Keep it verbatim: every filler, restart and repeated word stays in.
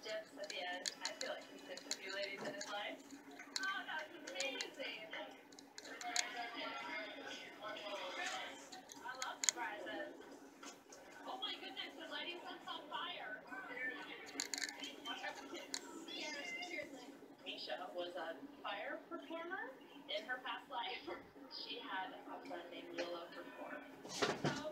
dips at the end. I feel like he's dipped a few ladies in his life. Oh, that was amazing. I love surprises. Oh my goodness, the lighting set's on fire. Watch out for kids. Yeah, seriously. Misha was a fire performer in her past life. She had a friend named Willow perform. So